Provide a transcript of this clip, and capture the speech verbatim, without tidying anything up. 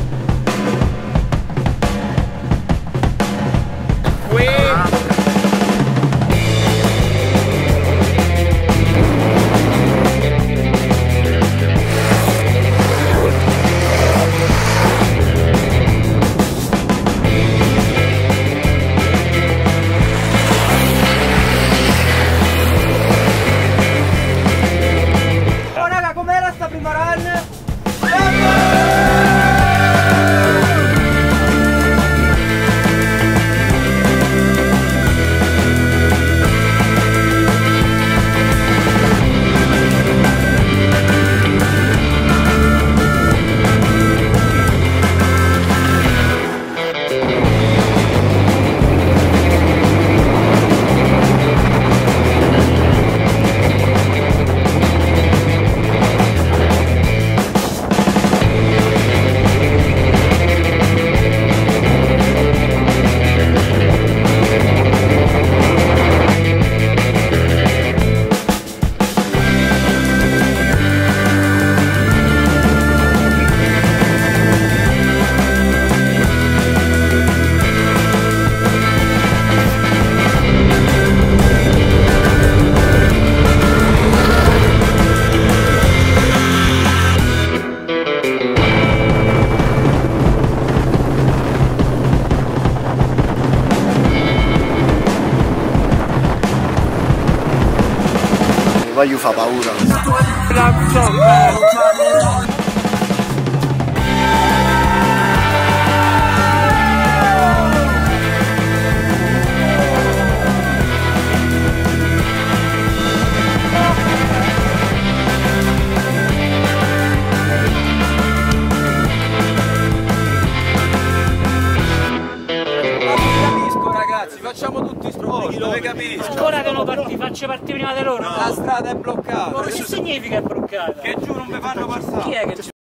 Poi gli fa paura. Facciamo tutti sport, dove capisco? Ancora devono partire, faccio partire prima di loro. No. La strada è bloccata. Ma che significa è bloccata? Che giù non mi fanno passare. Chi è che